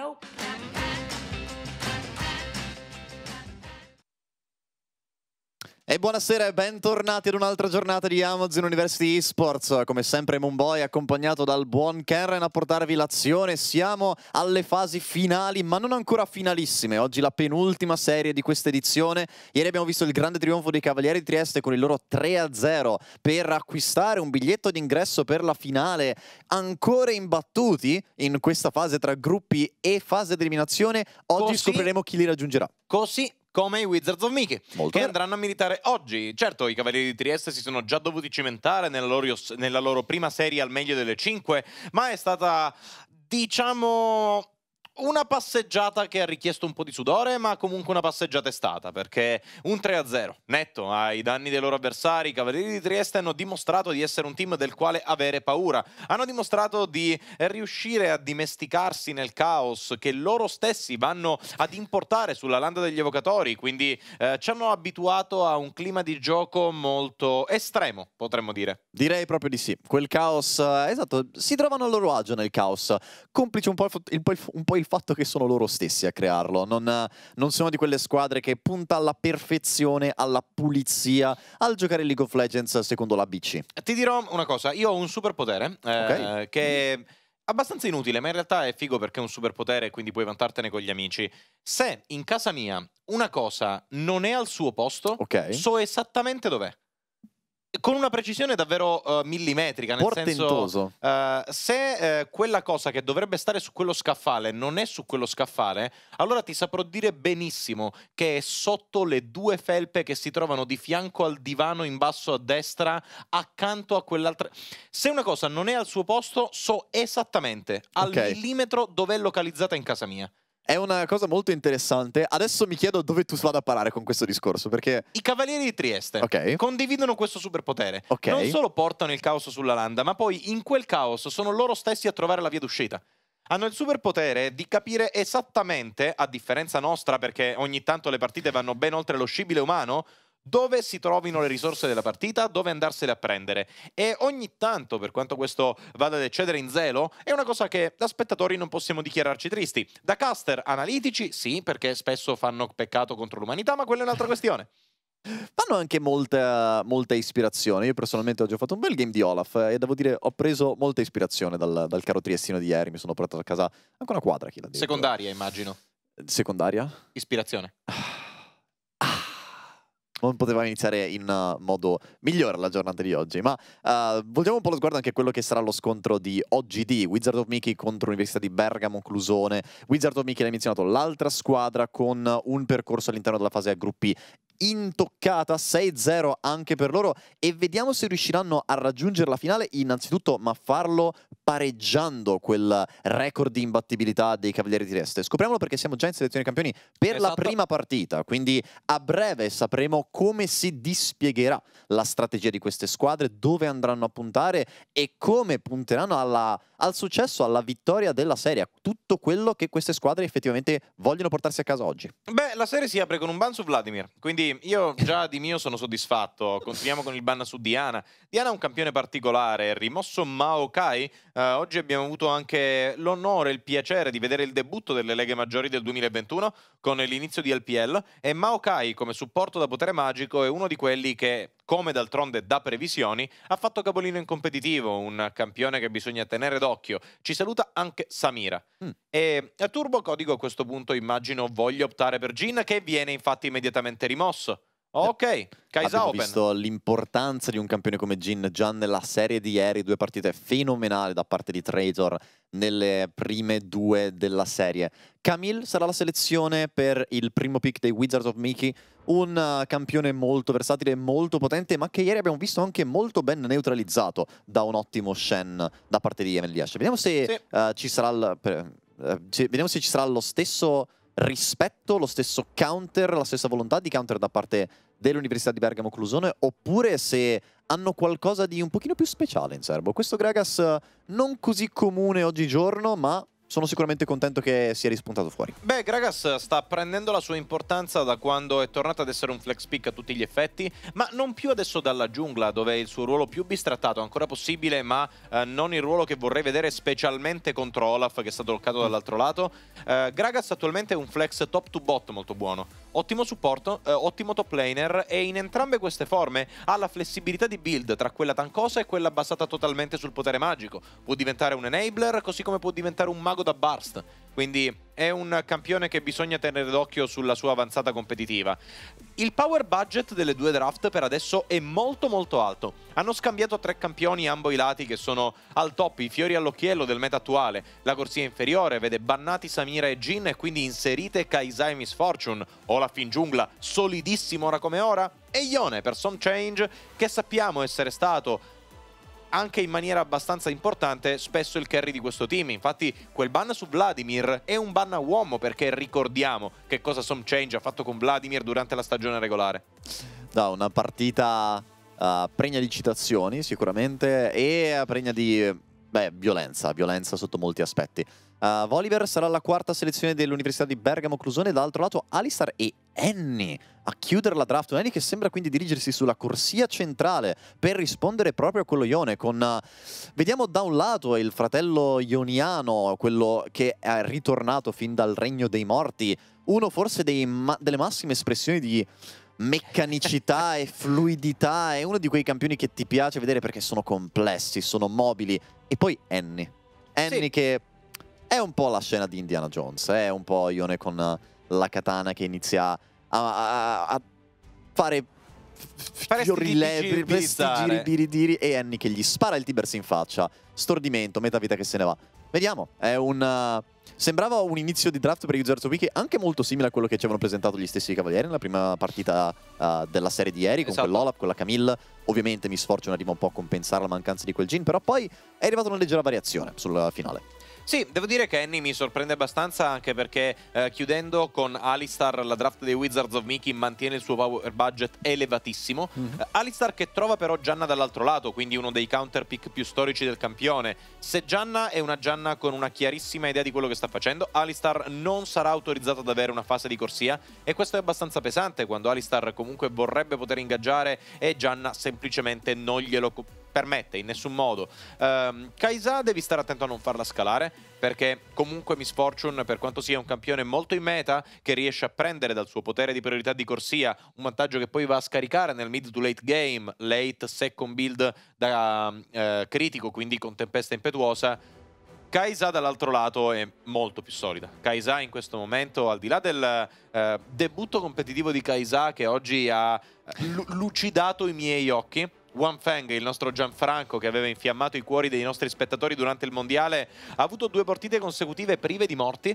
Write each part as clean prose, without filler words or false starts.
Nope. E buonasera e bentornati ad un'altra giornata di Amazon University Esports. Come sempre Moonboy accompagnato dal buon Karen a portarvi l'azione. Siamo alle fasi finali, ma non ancora finalissime. Oggi la penultima serie di questa edizione. Ieri abbiamo visto il grande trionfo dei Cavalieri di Trieste con il loro 3-0 per acquistare un biglietto d'ingresso per la finale. Ancora imbattuti in questa fase tra gruppi e fase di eliminazione. Oggi scopriremo chi li raggiungerà. Così come i Wizards of Mickey, Molto che bene. andranno a militare oggi. Certo, i Cavalieri di Trieste si sono già dovuti cimentare nella loro prima serie al meglio delle 5, ma è stata, diciamo, una passeggiata che ha richiesto un po' di sudore, ma comunque una passeggiata è stata, perché un 3-0 netto ai danni dei loro avversari. I Cavalieri di Trieste hanno dimostrato di essere un team del quale avere paura, hanno dimostrato di riuscire a dimesticarsi nel caos che loro stessi vanno ad importare sulla landa degli evocatori, quindi ci hanno abituato a un clima di gioco molto estremo, potremmo dire. Direi proprio di sì. Quel caos, esatto, si trovano a loro agio nel caos, complice un po' il fatto che sono loro stessi a crearlo. Non sono di quelle squadre che punta alla perfezione, alla pulizia, al giocare League of Legends secondo l'ABC. Ti dirò una cosa, io ho un superpotere che è abbastanza inutile, ma in realtà è figo perché è un superpotere e quindi puoi vantartene con gli amici. Se in casa mia una cosa non è al suo posto, Ok. so esattamente dov'è. Con una precisione davvero millimetrica, nel Portentoso. senso, se quella cosa che dovrebbe stare su quello scaffale non è su quello scaffale, allora ti saprò dire benissimo che è sotto le due felpe che si trovano di fianco al divano in basso a destra, accanto a quell'altra. Se una cosa non è al suo posto, so esattamente al Ok. millimetro dove è localizzata in casa mia. È una cosa molto interessante. Adesso mi chiedo dove tu vada a parare con questo discorso, perché... I Cavalieri di Trieste Ok. condividono questo superpotere. Ok. Non solo portano il caos sulla landa, ma poi in quel caos sono loro stessi a trovare la via d'uscita. Hanno il superpotere di capire esattamente, a differenza nostra, perché ogni tanto le partite vanno ben oltre lo scibile umano, dove si trovino le risorse della partita, dove andarsene a prendere. E ogni tanto, per quanto questo vada ad eccedere in zelo, è una cosa che da spettatori non possiamo dichiararci tristi. Da caster analitici, sì, perché spesso fanno peccato contro l'umanità, ma quella è un'altra questione. Fanno anche molta ispirazione. Io personalmente oggi ho fatto un bel game di Olaf e devo dire ho preso molta ispirazione dal caro triestino di ieri. Mi sono portato a casa anche una quadra. Secondaria, immagino. Secondaria? Ispirazione. Non poteva iniziare in modo migliore la giornata di oggi, ma volgiamo un po' lo sguardo anche a quello che sarà lo scontro di OGD, Wizard of Mickey contro l'Università di Bergamo Clusone. Wizard of Mickey l'hai menzionato, l'altra squadra con un percorso all'interno della fase a gruppi intoccata, 6-0 anche per loro, e vediamo se riusciranno a raggiungere la finale innanzitutto, ma farlo pareggiando quel record di imbattibilità dei Cavalieri di Trieste. Scopriamolo perché siamo già in selezione campioni per la prima partita, quindi a breve sapremo come si dispiegherà la strategia di queste squadre, dove andranno a puntare e come punteranno al successo, alla vittoria della serie, a tutto quello che queste squadre effettivamente vogliono portarsi a casa oggi. Beh, la serie si apre con un ban su Vladimir, quindi io già di mio sono soddisfatto. Continuiamo con il ban su Diana. Diana è un campione particolare, rimosso Maokai. Oggi abbiamo avuto anche l'onore e il piacere di vedere il debutto delle leghe maggiori del 2021 con l'inizio di LPL, e Maokai come supporto da potere magico è uno di quelli che, come d'altronde da previsioni, ha fatto capolino in competitivo, un campione che bisogna tenere d'occhio. Ci saluta anche Samira. E a Turbo Codigo a questo punto immagino voglia optare per Jhin, che viene infatti immediatamente rimosso. Ok, Kai'Sa Abbiamo Open. visto l'importanza di un campione come Jhin già nella serie di ieri, 2 partite fenomenali da parte di Traitor nelle prime 2 della serie. Camille sarà la selezione per il primo pick dei Wizards of Mickey, un campione molto versatile, molto potente, ma che ieri abbiamo visto anche molto ben neutralizzato da un ottimo Shen da parte di MLDH. Vediamo se ci sarà vediamo se ci sarà lo stesso rispetto, lo stesso counter, la stessa volontà di counter da parte dell'Università di Bergamo Clusone, oppure se hanno qualcosa di un pochino più speciale in serbo. Questo Gragas non così comune oggigiorno, ma sono sicuramente contento che sia rispuntato fuori. Beh, Gragas sta prendendo la sua importanza da quando è tornato ad essere un flex pick a tutti gli effetti, ma non più adesso dalla giungla, dove è il suo ruolo più bistrattato, ancora possibile, ma non il ruolo che vorrei vedere specialmente contro Olaf, che è stato bloccato dall'altro lato. Gragas attualmente è un flex top to bot molto buono. Ottimo supporto, ottimo top laner, e in entrambe queste forme ha la flessibilità di build tra quella tancosa e quella basata totalmente sul potere magico. Può diventare un enabler, così come può diventare un mago da burst. Quindi è un campione che bisogna tenere d'occhio sulla sua avanzata competitiva. Il power budget delle due draft per adesso è molto molto alto. Hanno scambiato 3 campioni ambo i lati che sono al top, i fiori all'occhiello del meta attuale. La corsia inferiore vede bannati Samira e Jhin e quindi inserite Kai'Sa e Miss Fortune. Olaf in giungla, solidissimo ora come ora. E Yone per Some Change, che sappiamo essere stato anche in maniera abbastanza importante spesso il carry di questo team. Infatti quel ban su Vladimir è un ban a uomo, perché ricordiamo che cosa Some Change ha fatto con Vladimir durante la stagione regolare. Da una partita pregna di citazioni sicuramente, e pregna di violenza sotto molti aspetti. Volibear sarà la 4ª selezione dell'Università di Bergamo Clusone, dall'altro lato Alistar e Annie a chiudere la draft. Annie che sembra quindi dirigersi sulla corsia centrale per rispondere proprio a quello Ione, con vediamo da un lato il fratello ioniano, quello che è ritornato fin dal regno dei morti, uno forse delle massime espressioni di meccanicità e fluidità, è uno di quei campioni che ti piace vedere perché sono complessi, sono mobili. E poi Annie sì, che è un po' la scena di Indiana Jones, è un po' Ione con la katana che inizia a fare fiorilevi, e Annie che gli spara il Tibers in faccia, stordimento, metavita che se ne va. Vediamo, è sembrava un inizio di draft per Wizards of Wiki anche molto simile a quello che ci avevano presentato gli stessi Cavalieri nella prima partita della serie di ieri, con quell'Olaf, con la Camille. Ovviamente Miss Fortune arriva un po' a compensare la mancanza di quel Jhin, però poi è arrivata una leggera variazione sul finale. Sì, devo dire che Annie mi sorprende abbastanza, anche perché chiudendo con Alistar la draft dei Wizards of Mickey mantiene il suo power budget elevatissimo. Alistar che trova però Gianna dall'altro lato, quindi uno dei counter pick più storici del campione. Se Gianna è una Gianna con una chiarissima idea di quello che sta facendo, Alistar non sarà autorizzato ad avere una fase di corsia, e questo è abbastanza pesante quando Alistar comunque vorrebbe poter ingaggiare e Gianna semplicemente non glielo permette in nessun modo. Kai'Sa devi stare attento a non farla scalare, perché comunque Miss Fortune, per quanto sia un campione molto in meta, che riesce a prendere dal suo potere di priorità di corsia un vantaggio che poi va a scaricare nel mid to late game, late second build da critico, quindi con tempesta impetuosa, Kai'Sa dall'altro lato è molto più solida. Kai'Sa in questo momento, al di là del debutto competitivo di Kai'Sa che oggi ha lucidato i miei occhi, One Fang, il nostro Gianfranco che aveva infiammato i cuori dei nostri spettatori durante il mondiale, ha avuto 2 partite consecutive prive di morti,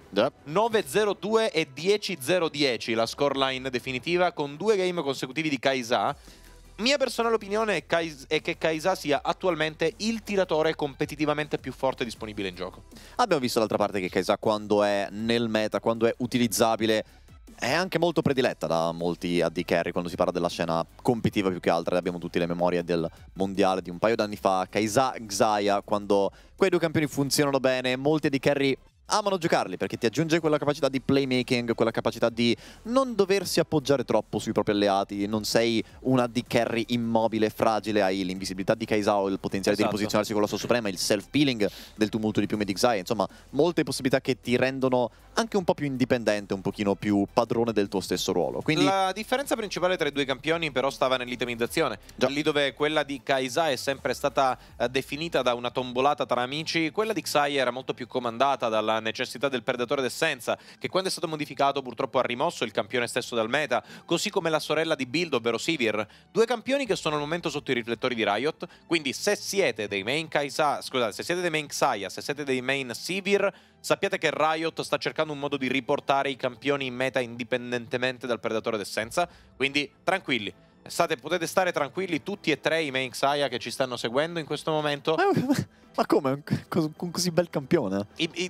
9-0-2 e 10-0-10 la scoreline definitiva, con 2 game consecutivi di Kai'Sa. Mia personale opinione è che Kai'Sa sia attualmente il tiratore competitivamente più forte disponibile in gioco. Abbiamo visto d'altra parte che Kai'Sa, quando è nel meta, quando è utilizzabile, è anche molto prediletta da molti AD carry quando si parla della scena competitiva più che altra. Abbiamo tutte le memorie del mondiale di un paio d'anni fa, Kai'Sa, Xayah, quando quei 2 campioni funzionano bene, molti AD carry amano giocarli perché ti aggiunge quella capacità di playmaking, quella capacità di non doversi appoggiare troppo sui propri alleati, non sei una AD carry immobile, fragile, hai l'invisibilità di Kai'Sa o il potenziale di riposizionarsi con la sua suprema, il self-peeling del tumulto di piume di Xayah, insomma molte possibilità che ti rendono anche un po' più indipendente, un pochino più padrone del tuo stesso ruolo. Quindi la differenza principale tra i 2 campioni però stava nell'itemizzazione, lì dove quella di Kai'Sa è sempre stata definita da una tombolata tra amici, quella di Xayah era molto più comandata dalla necessità del Predatore d'essenza, che quando è stato modificato purtroppo ha rimosso il campione stesso dal meta, così come la sorella di Build, ovvero Sivir. 2 campioni che sono al momento sotto i riflettori di Riot, quindi se siete dei main Kai'Sa, scusate, se siete dei main Xayah, se siete dei main Sivir, sappiate che Riot sta cercando un modo di riportare i campioni in meta indipendentemente dal Predatore d'essenza, quindi tranquilli. Potete stare tranquilli tutti e 3 i main Xayah che ci stanno seguendo in questo momento. Ma come? Con così bel campione?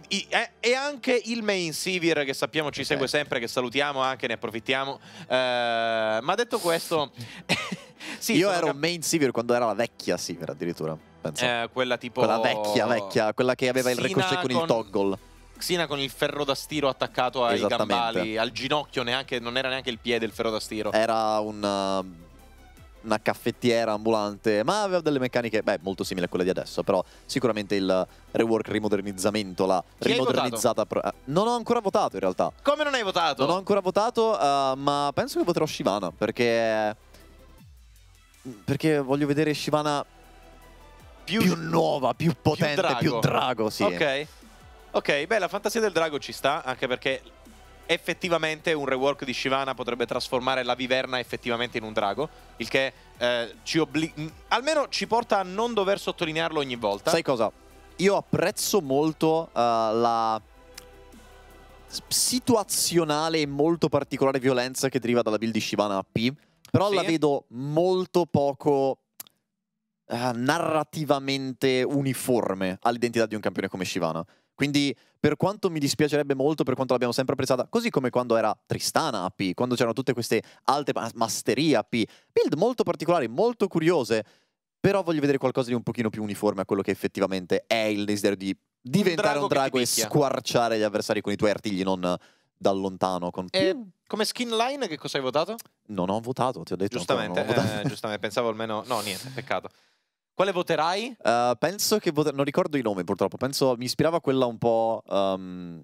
E anche il main Sivir che sappiamo ci segue sempre, che salutiamo anche, ne approfittiamo. Ma detto questo... sì, io ero main Sivir quando era la vecchia Sivir addirittura. Quella tipo... Quella vecchia, quella che aveva il ricochet con il toggle. Xina con il ferro da stiro attaccato ai gambali, al ginocchio, non era neanche il piede il ferro da stiro. Era una caffettiera ambulante, ma aveva delle meccaniche, molto simili a quelle di adesso, però sicuramente il rework, rimodernizzamento, la rimodernizzata... Non ho ancora votato in realtà. Come non hai votato? Non ho ancora votato, ma penso che voterò Shyvana, perché voglio vedere Shyvana più nuova, più potente, più drago, sì. Ok, beh, la fantasia del drago ci sta, anche perché effettivamente un rework di Shyvana potrebbe trasformare la viverna effettivamente in un drago, il che almeno ci porta a non dover sottolinearlo ogni volta. Sai cosa? Io apprezzo molto la situazionale e molto particolare violenza che deriva dalla build di Shyvana AP, però la vedo molto poco narrativamente uniforme all'identità di un campione come Shyvana. Quindi per quanto mi dispiacerebbe molto, per quanto l'abbiamo sempre apprezzata, così come quando era Tristana AP, quando c'erano tutte queste alte masterie AP, build molto particolari, molto curiose, però voglio vedere qualcosa di un pochino più uniforme a quello che effettivamente è il desiderio di diventare un drago e squarciare gli avversari con i tuoi artigli, non da lontano. Come skin line che cosa hai votato? Non ho votato, ti ho detto. Giustamente, giustamente, pensavo almeno... No, niente, peccato. Quale voterai? Penso che non ricordo i nomi purtroppo. Penso mi ispirava quella un po'. Non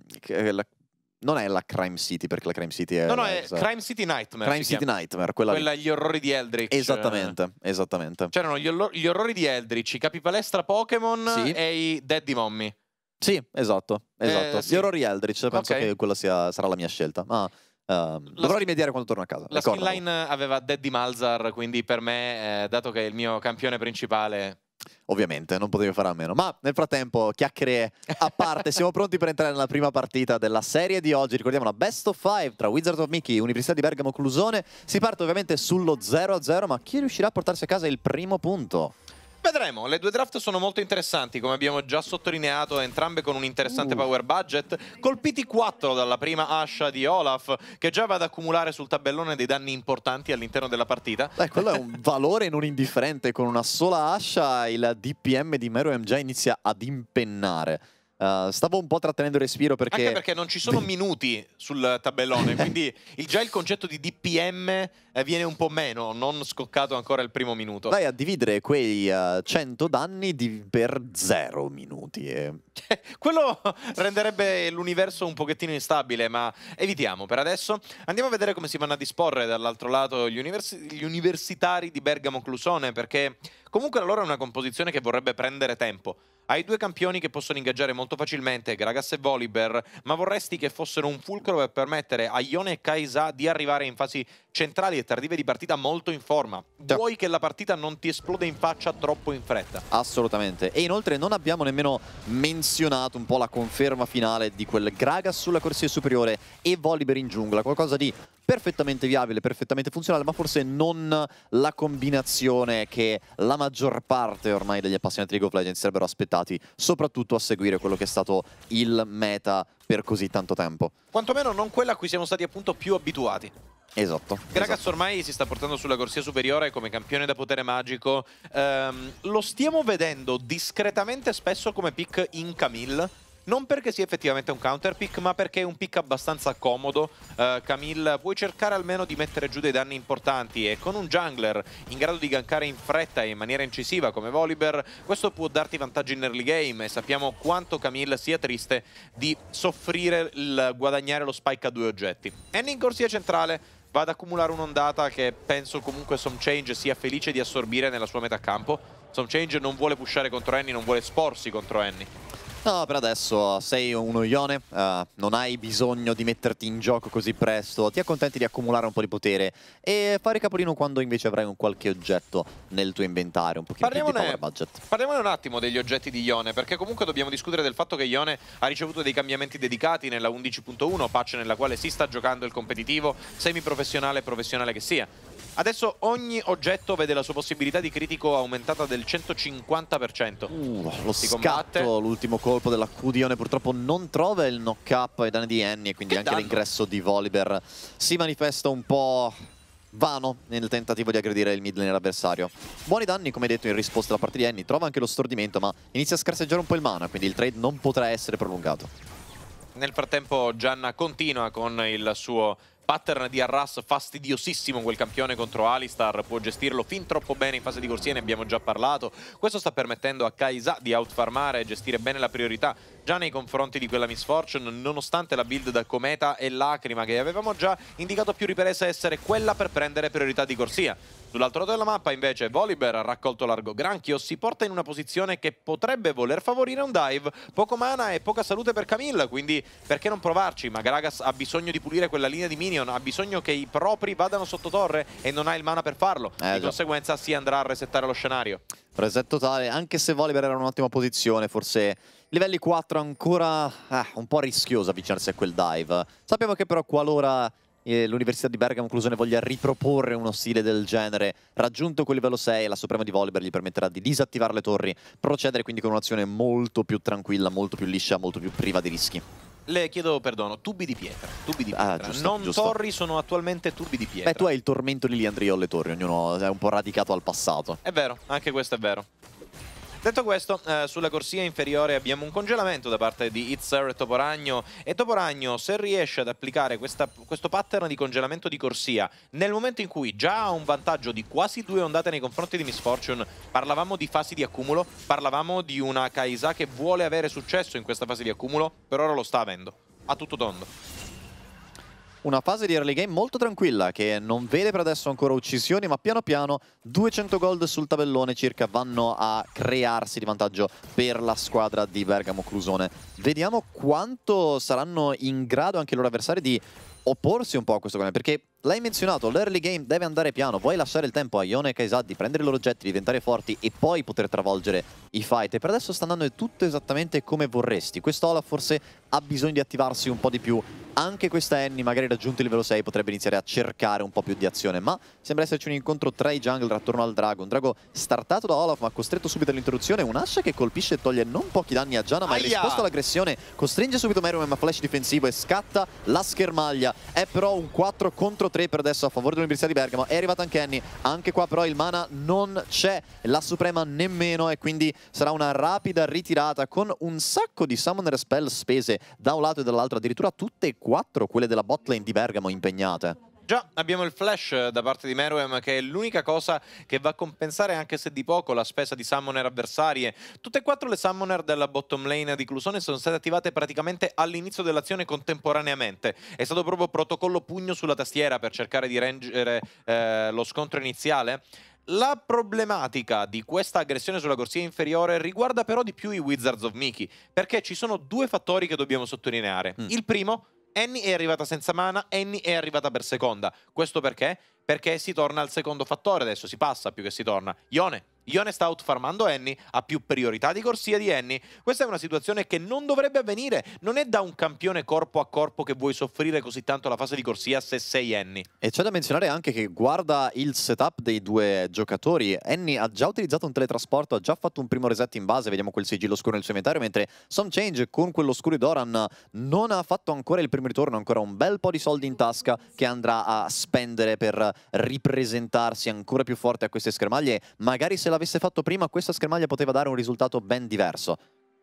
è la Crime City, perché la Crime City è. No, è Crime City Nightmare. Crime City Nightmare, quella gli orrori di Eldritch. Esattamente. C'erano gli orrori di Eldritch, i capipalestra Pokémon e i Daddy Mommy. Sì, esatto. Gli orrori Eldritch, penso che quella sarà la mia scelta. Dovrò rimediare quando torno a casa. La skinline aveva Daddy Malzar, quindi per me, dato che è il mio campione principale... Ovviamente, non potevo fare a meno. Ma nel frattempo, chiacchiere a parte, siamo pronti per entrare nella prima partita della serie di oggi. Ricordiamo una best of 5 tra Wizards of Mickey e Università di Bergamo Clusone. Si parte ovviamente sullo 0-0, ma chi riuscirà a portarsi a casa il primo punto? Vedremo, le due draft sono molto interessanti, come abbiamo già sottolineato, entrambe con un interessante power budget, colpiti 4 dalla prima ascia di Olaf, che già va ad accumulare sul tabellone dei danni importanti all'interno della partita. Quello è un valore non indifferente, con una sola ascia il DPM di Meruem già inizia ad impennare. Stavo un po' trattenendo il respiro perché... Anche perché non ci sono minuti sul tabellone, quindi già il concetto di DPM viene un po' meno, non scoccato ancora il primo minuto. Vai a dividere quei 100 danni per 0 minuti. Quello renderebbe l'universo un pochettino instabile, ma evitiamo per adesso. Andiamo a vedere come si vanno a disporre dall'altro lato gli universitari di Bergamo Clusone, perché comunque la loro è una composizione che vorrebbe prendere tempo. Hai due campioni che possono ingaggiare molto facilmente, Gragas e Volibear, ma vorresti che fossero un fulcro per permettere a Yone e Kai'Sa di arrivare in fasi centrali e tardive di partita molto in forma. Vuoi che la partita non ti esplode in faccia troppo in fretta? Assolutamente. E inoltre non abbiamo nemmeno menzionato un po' la conferma finale di quel Gragas sulla corsia superiore e Volibear in giungla, qualcosa di perfettamente viabile, perfettamente funzionale, ma forse non la combinazione che la maggior parte ormai degli appassionati di League of Legends sarebbero aspettati, soprattutto a seguire quello che è stato il meta per così tanto tempo. Quantomeno non quella a cui siamo stati appunto più abituati. Esatto. Gragas ormai si sta portando sulla corsia superiore come campione da potere magico. Lo stiamo vedendo discretamente spesso come pick in Camille. Non perché sia effettivamente un counter pick, ma perché è un pick abbastanza comodo. Camille, puoi cercare almeno di mettere giù dei danni importanti e con un jungler in grado di gankare in fretta e in maniera incisiva come Volibear, questo può darti vantaggi in early game e sappiamo quanto Camille sia triste di soffrire il guadagnare lo spike a due oggetti. Annie in corsia centrale va ad accumulare un'ondata che penso comunque Somchange sia felice di assorbire nella sua metacampo. Somchange non vuole pushare contro Annie, non vuole esporsi contro Annie. No, per adesso sei uno Yone, non hai bisogno di metterti in gioco così presto, ti accontenti di accumulare un po' di potere e fare capolino quando invece avrai un qualche oggetto nel tuo inventario, un pochino più di power budget. Parliamone un attimo degli oggetti di Yone, perché comunque dobbiamo discutere del fatto che Yone ha ricevuto dei cambiamenti dedicati nella 11.1, patch nella quale si sta giocando il competitivo, semi-professionale e professionale che sia. Adesso ogni oggetto vede la sua possibilità di critico aumentata del 150%. Lo scatto, l'ultimo colpo della Q di Yone purtroppo non trova il knock-up ai danni di Annie e quindi anche l'ingresso di Volibear si manifesta un po' vano nel tentativo di aggredire il mid laner avversario. Buoni danni, come detto, in risposta da parte di Annie, trova anche lo stordimento, ma inizia a scarseggiare un po' il mana, quindi il trade non potrà essere prolungato. Nel frattempo Gianna continua con il suo pattern di Arras fastidiosissimo, quel campione contro Alistar può gestirlo fin troppo bene in fase di corsia, ne abbiamo già parlato. Questo sta permettendo a Kai'Sa di outfarmare e gestire bene la priorità già nei confronti di quella Miss Fortune, nonostante la build da Cometa e Lacrima che avevamo già indicato a più riprese essere quella per prendere priorità di corsia. Sull'altro lato della mappa invece Volibear ha raccolto largo granchio, si porta in una posizione che potrebbe voler favorire un dive, poco mana e poca salute per Camille, quindi perché non provarci? Ma Gragas ha bisogno di pulire quella linea di minion, ha bisogno che i propri vadano sotto torre e non ha il mana per farlo, di conseguenza si andrà a resettare lo scenario. Reset totale, anche se Volibear era in un'ottima posizione, forse livelli 4 ancora un po' rischioso avvicinarsi a quel dive. Sappiamo che però qualora l'Università di Bergamo Clusone voglia riproporre uno stile del genere, raggiunto quel livello 6, la Suprema di Volibear gli permetterà di disattivare le torri, procedere quindi con un'azione molto più tranquilla, molto più liscia, molto più priva di rischi. Le chiedo perdono, tubi di pietra, Giusto, non giusto. torri, sono attualmente tubi di pietra. Beh, tu hai il tormento di Liandrio alle torri, ognuno è un po' radicato al passato. È vero, anche questo è vero. Detto questo, sulla corsia inferiore abbiamo un congelamento da parte di Itzer e Toporagno, se riesce ad applicare questo pattern di congelamento di corsia nel momento in cui già ha un vantaggio di quasi 2 ondate nei confronti di Miss Fortune, parlavamo di fasi di accumulo, parlavamo di una Kai'Sa che vuole avere successo in questa fase di accumulo, per ora lo sta avendo, a tutto tondo. Una fase di early game molto tranquilla, che non vede per adesso ancora uccisioni, ma piano piano 200 gold sul tabellone circa vanno a crearsi di vantaggio per la squadra di Bergamo Clusone. Vediamo quanto saranno in grado anche i loro avversari di opporsi un po' a questo game, perché l'hai menzionato, l'early game deve andare piano, vuoi lasciare il tempo a Ione e Kai'Sa di prendere i loro oggetti, diventare forti e poi poter travolgere i fight, e per adesso sta andando tutto esattamente come vorresti. Questo Olaf forse ha bisogno di attivarsi un po' di più, anche questa Annie magari raggiunto il livello 6 potrebbe iniziare a cercare un po' più di azione, ma sembra esserci un incontro tra i jungler attorno al drago, un drago startato da Olaf ma costretto subito all'interruzione, un'ascia che colpisce e toglie non pochi danni a Janna, ma in risposta all'aggressione costringe subito Meruem a flash difensivo e scatta la schermaglia. È però un 4 contro 3 per adesso a favore dell'Università di Bergamo, è arrivata anche Annie, anche qua però il mana non c'è, la Suprema nemmeno, e quindi sarà una rapida ritirata con un sacco di summoner spell spese da un lato e dall'altro, addirittura tutte e 4 quelle della botlane di Bergamo impegnate. Già, abbiamo il flash da parte di Meruem, che è l'unica cosa che va a compensare, anche se di poco, la spesa di summoner avversarie. Tutte e 4 le summoner della bottom lane di Clusone sono state attivate praticamente all'inizio dell'azione contemporaneamente. È stato proprio protocollo pugno sulla tastiera per cercare di reggere lo scontro iniziale. La problematica di questa aggressione sulla corsia inferiore riguarda però di più i Wizards of Mickey, perché ci sono 2 fattori che dobbiamo sottolineare. Il primo: Annie è arrivata senza mana, Annie è arrivata per seconda. Questo perché? Perché si torna al secondo fattore, adesso si passa più che si torna. Ione sta outfarmando Annie, ha più priorità di corsia di Annie. Questa è una situazione che non dovrebbe avvenire. Non è da un campione corpo a corpo che vuoi soffrire così tanto la fase di corsia se sei Annie. E c'è da menzionare anche che guarda il setup dei 2 giocatori. Annie ha già utilizzato un teletrasporto, ha già fatto un primo reset in base, vediamo quel sigillo scuro nel suo inventario, mentre Somchange con quello scuro di Doran non ha fatto ancora il primo ritorno, ancora un bel po' di soldi in tasca che andrà a spendere per ripresentarsi ancora più forte a queste schermaglie. Magari se l'avesse fatto prima questa schermaglia poteva dare un risultato ben diverso.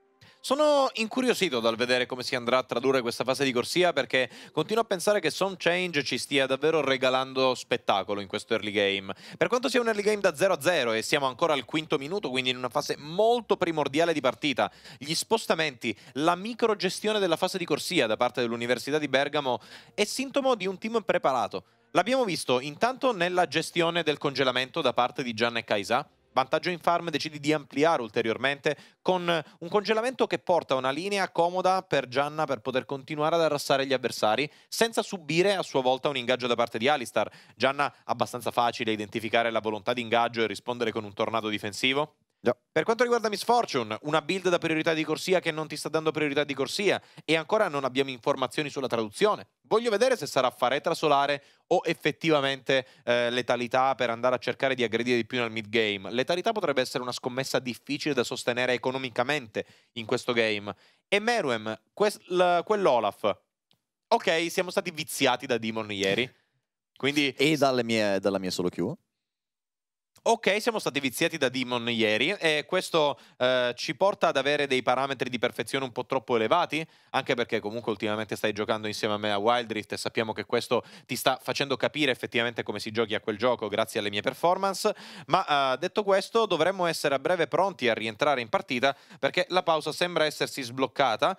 Sono incuriosito dal vedere come si andrà a tradurre questa fase di corsia, perché continuo a pensare che Somchange ci stia davvero regalando spettacolo in questo early game. Per quanto sia un early game da 0-0 e siamo ancora al 5° minuto, quindi in una fase molto primordiale di partita, gli spostamenti, la microgestione della fase di corsia da parte dell'Università di Bergamo è sintomo di un team preparato. L'abbiamo visto intanto nella gestione del congelamento da parte di Gianna e Kai'Sa. Vantaggio in farm, decidi di ampliare ulteriormente con un congelamento che porta una linea comoda per Gianna per poter continuare ad arrassare gli avversari senza subire a sua volta un ingaggio da parte di Alistar. Gianna abbastanza facile identificare la volontà di ingaggio e rispondere con un tornado difensivo. Per quanto riguarda Miss Fortune, una build da priorità di corsia che non ti sta dando priorità di corsia e ancora non abbiamo informazioni sulla traduzione. Voglio vedere se sarà faretra solare o effettivamente letalità per andare a cercare di aggredire di più nel mid game. Letalità potrebbe essere una scommessa difficile da sostenere economicamente in questo game. E Meruem, quell'Olaf. Ok, siamo stati viziati da Demon ieri. Quindi... E dalla mia solo queue. Ok, siamo stati viziati da Demon ieri e questo ci porta ad avere dei parametri di perfezione un po' troppo elevati, anche perché comunque ultimamente stai giocando insieme a me a Wild Rift e sappiamo che questo ti sta facendo capire effettivamente come si giochi a quel gioco grazie alle mie performance, ma detto questo dovremmo essere a breve pronti a rientrare in partita perché la pausa sembra essersi sbloccata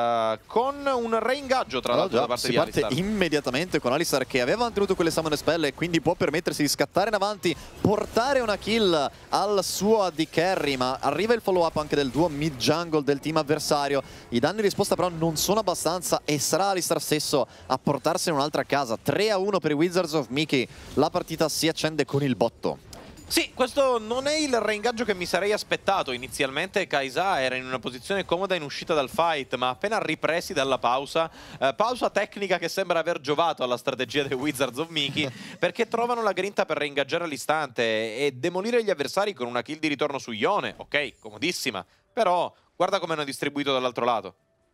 con un reingaggio tra l'altro da parte di Alistar. Si parte immediatamente con Alistar che aveva mantenuto quelle summon spell e quindi può permettersi di scattare in avanti, portare una kill al suo AD carry, ma arriva il follow up anche del duo mid jungle del team avversario. I danni in risposta però non sono abbastanza e sarà Alistar stesso a portarsene un'altra a casa. 3-1 per i Wizards of Mickey, la partita si accende con il botto. Sì, questo non è il reingaggio che mi sarei aspettato. Inizialmente Kai'Sa era in una posizione comoda in uscita dal fight, ma appena ripresi dalla pausa, pausa tecnica che sembra aver giovato alla strategia dei Wizards of Mickey, perché trovano la grinta per reingaggiare all'istante e demolire gli avversari con una kill di ritorno su Yone. Ok, comodissima, però guarda come hanno distribuito dall'altro lato.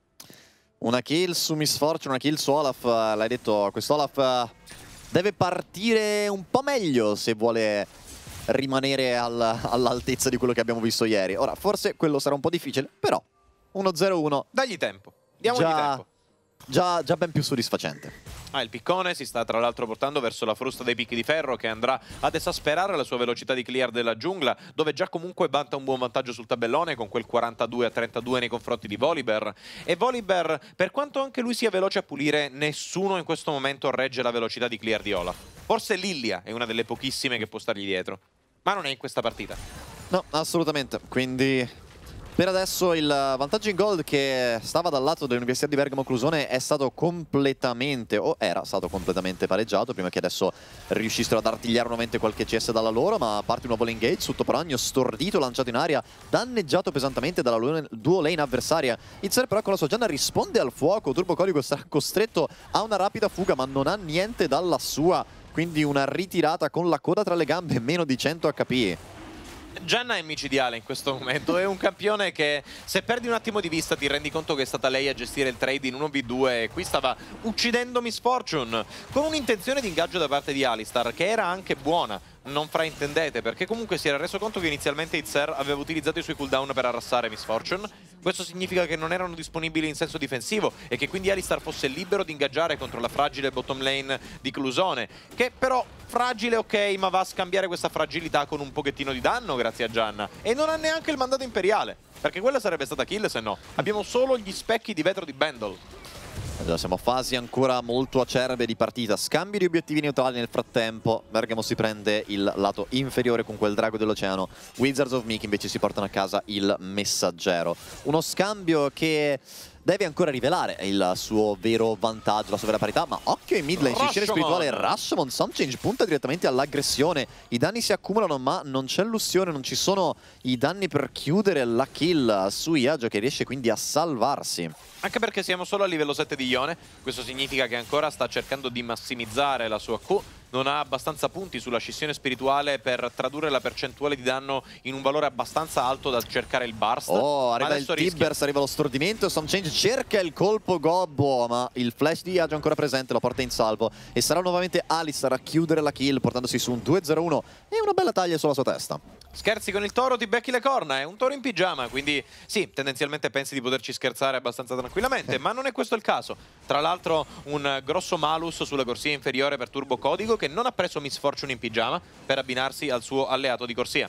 Una kill su Miss Fortune, una kill su Olaf, l'hai detto, questo Olaf deve partire un po' meglio se vuole rimanere all'altezza di quello che abbiamo visto ieri. Ora, forse quello sarà un po' difficile, però 1-0-1. Dagli tempo, diamogli tempo. Già ben più soddisfacente. Il piccone si sta tra l'altro portando verso la frusta dei picchi di ferro che andrà ad esasperare la sua velocità di clear della giungla, dove già comunque vanta un buon vantaggio sul tabellone con quel 42-32 nei confronti di Volibear. E Volibear, per quanto anche lui sia veloce a pulire, nessuno in questo momento regge la velocità di clear di Olaf. Forse Lilia è una delle pochissime che può stargli dietro, ma non è in questa partita. No, assolutamente, quindi per adesso il vantaggio in gold che stava dal lato dell'Università di Bergamo Clusone è stato completamente, o era stato completamente pareggiato, prima che adesso riuscissero ad artigliare nuovamente qualche CS dalla loro, ma parte un nuovo engage, sotto Pragno, stordito, lanciato in aria, danneggiato pesantemente dalla duo lane avversaria. Itzer però con la sua Gianna risponde al fuoco, Turbo Codigo sarà costretto a una rapida fuga, ma non ha niente dalla sua, quindi una ritirata con la coda tra le gambe, meno di 100 HP. Gianna è micidiale in questo momento, è un campione che se perdi un attimo di vista ti rendi conto che è stata lei a gestire il trade in 1v2 e qui stava uccidendo Miss Fortune con un'intenzione di ingaggio da parte di Alistar che era anche buona, non fraintendete, perché comunque si era reso conto che inizialmente Itzer aveva utilizzato i suoi cooldown per arrassare Miss Fortune. Questo significa che non erano disponibili in senso difensivo e che quindi Alistar fosse libero di ingaggiare contro la fragile bottom lane di Clusone, che però fragile ok, ma va a scambiare questa fragilità con un pochettino di danno grazie a Gianna, e non ha neanche il mandato imperiale, perché quella sarebbe stata kill se no. Abbiamo solo gli specchi di vetro di Bendel. Già siamo a fasi ancora molto acerbe di partita, scambio di obiettivi neutrali nel frattempo. Bergamo si prende il lato inferiore con quel drago dell'oceano, Wizards of Mickey invece si portano a casa il messaggero. Uno scambio che deve ancora rivelare il suo vero vantaggio, la sua vera parità, ma occhio in mid lane, scena spirituale, Rashomon, Somchange punta direttamente all'aggressione, i danni si accumulano ma non c'è illusione, non ci sono i danni per chiudere la kill su Yagio che riesce quindi a salvarsi. Anche perché siamo solo a livello 7 di Yone, questo significa che ancora sta cercando di massimizzare la sua Q, non ha abbastanza punti sulla scissione spirituale per tradurre la percentuale di danno in un valore abbastanza alto da cercare il burst. Oh, arriva il Tibbers, arriva lo stordimento, Somchange cerca il colpo gobbo, ma il flash di Yagio è ancora presente, lo porta in salvo e sarà nuovamente Alistar a chiudere la kill portandosi su un 2-0-1 e una bella taglia sulla sua testa. Scherzi con il toro, ti becchi le corna, è un toro in pigiama, quindi sì, tendenzialmente pensi di poterci scherzare abbastanza tranquillamente, ma non è questo il caso. Tra l'altro un grosso malus sulla corsia inferiore per Turbo Codigo che non ha preso Miss Fortune in pigiama per abbinarsi al suo alleato di corsia.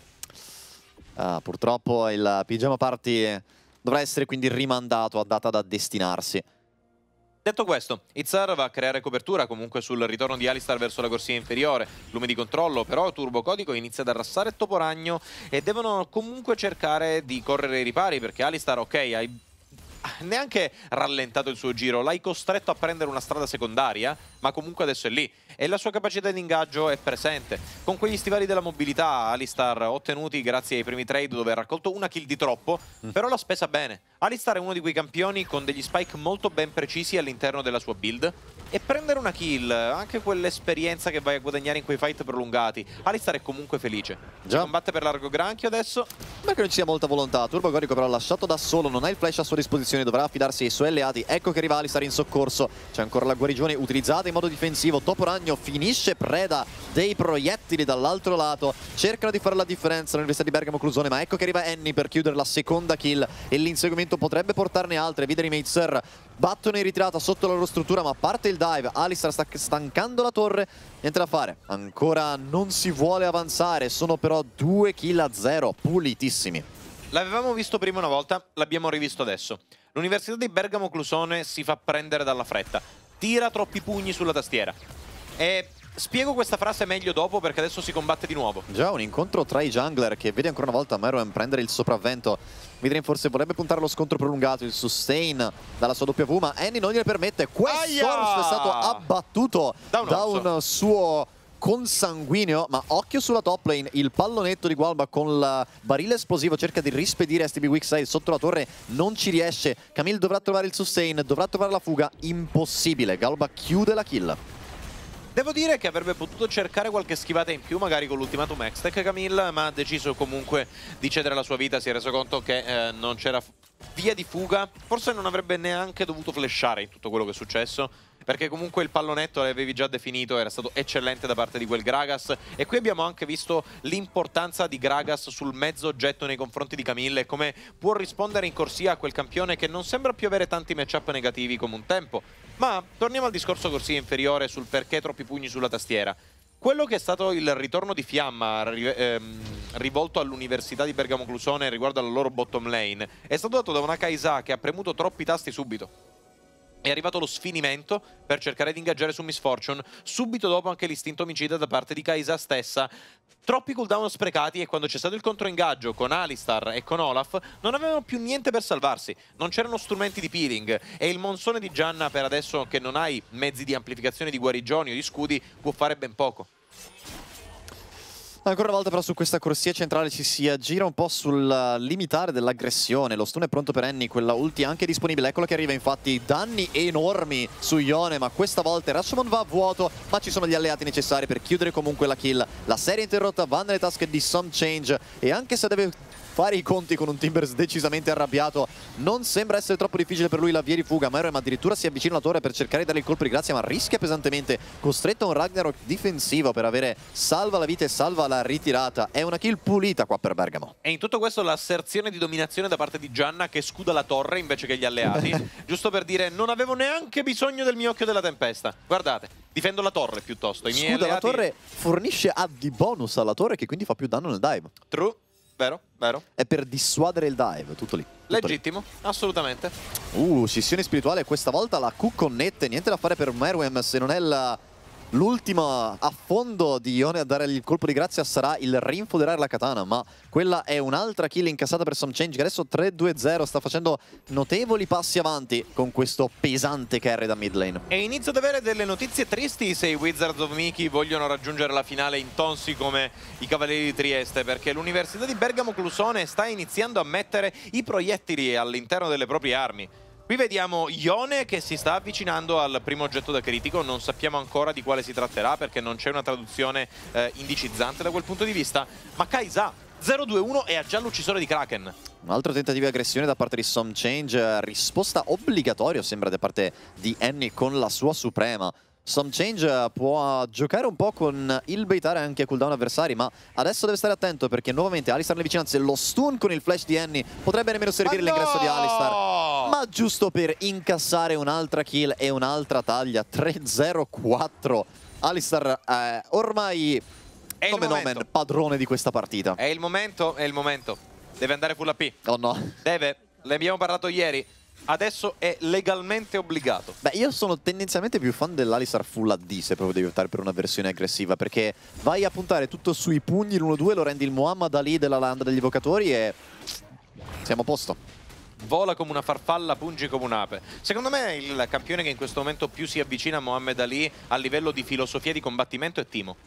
Purtroppo il pigiama party dovrà essere quindi rimandato a data da destinarsi. Detto questo, Itzer va a creare copertura comunque sul ritorno di Alistar verso la corsia inferiore. Lume di controllo, però Turbo Codigo inizia ad arrassare Toporagno e devono comunque cercare di correre ai ripari perché Alistar, ok, hai neanche rallentato il suo giro, l'hai costretto a prendere una strada secondaria, ma comunque adesso è lì e la sua capacità di ingaggio è presente. Con quegli stivali della mobilità Alistar ottenuti grazie ai primi trade dove ha raccolto una kill di troppo, però l'ha spesa bene. Alistar è uno di quei campioni con degli spike molto ben precisi all'interno della sua build e prendere una kill, anche quell'esperienza che vai a guadagnare in quei fight prolungati. Alistar è comunque felice. Già. Combatte per largo granchio adesso. Ma che non ci sia molta volontà. Turbogorico però lasciato da solo, non ha il flash a sua disposizione, dovrà affidarsi ai suoi alleati. Ecco che arriva Alistar in soccorso. C'è ancora la guarigione utilizzata in modo difensivo. Toporagno finisce preda dei proiettili dall'altro lato. Cercano di fare la differenza all'Università di Bergamo Clusone, ma ecco che arriva Annie per chiudere la seconda kill e l'inseguimento potrebbe portarne altre. Videri Meitzer battono in ritirata sotto la loro struttura, ma parte il dive. Alistar sta stancando la torre, niente da fare, ancora non si vuole avanzare. Sono però 2 kill a 0 pulitissimi. L'avevamo visto prima una volta, l'abbiamo rivisto adesso. L'Università di Bergamo Clusone si fa prendere dalla fretta, tira troppi pugni sulla tastiera. E spiego questa frase meglio dopo, perché adesso si combatte di nuovo. Già un incontro tra i jungler che vede ancora una volta Meruem prendere il sopravvento. Vidrin forse vorrebbe puntare allo scontro prolungato, il sustain dalla sua W, ma Annie non gliene permette. Questorso è stato abbattuto da un suo consanguineo, ma occhio sulla top lane. Il pallonetto di Gualba con il barile esplosivo cerca di rispedire STB Weakside sotto la torre, non ci riesce. Camille dovrà trovare il sustain, dovrà trovare la fuga, impossibile. Gualba chiude la kill. Devo dire che avrebbe potuto cercare qualche schivata in più, magari con l'ultimatum Hextech Camille, ma ha deciso comunque di cedere la sua vita. Si è reso conto che non c'era via di fuga. Forse non avrebbe neanche dovuto flashare in tutto quello che è successo, perché comunque il pallonetto l'avevi già definito, era stato eccellente da parte di quel Gragas. E qui abbiamo anche visto l'importanza di Gragas sul mezzo oggetto nei confronti di Camille e come può rispondere in corsia a quel campione che non sembra più avere tanti matchup negativi come un tempo. Ma torniamo al discorso corsia inferiore sul perché troppi pugni sulla tastiera. Quello che è stato il ritorno di fiamma rivolto all'Università di Bergamo Clusone riguardo alla loro bottom lane è stato dato da una Kai'Sa che ha premuto troppi tasti subito. È arrivato lo sfinimento per cercare di ingaggiare su Miss Fortune, subito dopo anche l'istinto omicida da parte di Kai'Sa stessa. Troppi cooldown sprecati, e quando c'è stato il controingaggio con Alistar e con Olaf non avevano più niente per salvarsi, non c'erano strumenti di peeling e il monsone di Gianna, per adesso che non hai mezzi di amplificazione di guarigioni o di scudi, può fare ben poco. Ancora una volta però su questa corsia centrale ci si aggira un po' sul limitare dell'aggressione. Lo stun è pronto per Annie, quella ulti anche disponibile. Eccola che arriva, infatti danni enormi su Yone, ma questa volta Rashomon va a vuoto, ma ci sono gli alleati necessari per chiudere comunque la kill. La serie interrotta va nelle tasche di Some Change e anche se deve fare i conti con un Timbers decisamente arrabbiato, non sembra essere troppo difficile per lui la via di fuga. Meruem addirittura si avvicina alla torre per cercare di dare il colpo di grazia, ma rischia pesantemente, costretto a un Ragnarok difensivo per avere salva la vita e salva la ritirata. È una kill pulita qua per Bergamo. E in tutto questo l'asserzione di dominazione da parte di Gianna, che scuda la torre invece che gli alleati, giusto per dire non avevo neanche bisogno del mio occhio della tempesta. Guardate, difendo la torre piuttosto. I miei Scuda alleati... la torre, fornisce di bonus alla torre che quindi fa più danno nel dive. True. Vero, vero. È per dissuadere il dive, tutto lì. Legittimo, assolutamente. Scissione spirituale, questa volta la Q connette, niente da fare per Meruem, se non è l'ultima affondo di Yone a dare il colpo di grazia sarà il rinfoderare la katana, ma quella è un'altra kill incassata per Some Change che adesso 3-2-0 sta facendo notevoli passi avanti con questo pesante carry da mid lane. E inizio ad avere delle notizie tristi se i Wizards of Mickey vogliono raggiungere la finale intonsi come i Cavalieri di Trieste, perché l'Università di Bergamo Clusone sta iniziando a mettere i proiettili all'interno delle proprie armi. Qui vediamo Yone che si sta avvicinando al primo oggetto da critico, non sappiamo ancora di quale si tratterà perché non c'è una traduzione indicizzante da quel punto di vista, ma Kai'Sa 0-2-1 e ha già l'uccisore di Kraken. Un altro tentativo di aggressione da parte di Some Change, risposta obbligatoria sembra da parte di Annie con la sua suprema. Some Change può giocare un po' con il baitare anche a cooldown avversari, ma adesso deve stare attento perché nuovamente Alistar nelle vicinanze, lo stun con il flash di Annie potrebbe nemmeno servire l'ingresso di Alistar, ma giusto per incassare un'altra kill e un'altra taglia. 3-0-4. Alistar ormai nomen padrone di questa partita. È il momento, è il momento. Deve andare full AP. Oh no. Deve, ne abbiamo parlato ieri. Adesso è legalmente obbligato. Beh, io sono tendenzialmente più fan dell'Alistar Full AD se proprio devi optare per una versione aggressiva, perché vai a puntare tutto sui pugni, l'1-2, lo rendi il Muhammad Ali della landa degli evocatori e siamo a posto. Vola come una farfalla, pungi come un'ape. Secondo me il campione che in questo momento più si avvicina a Muhammad Ali a livello di filosofia di combattimento è Timo.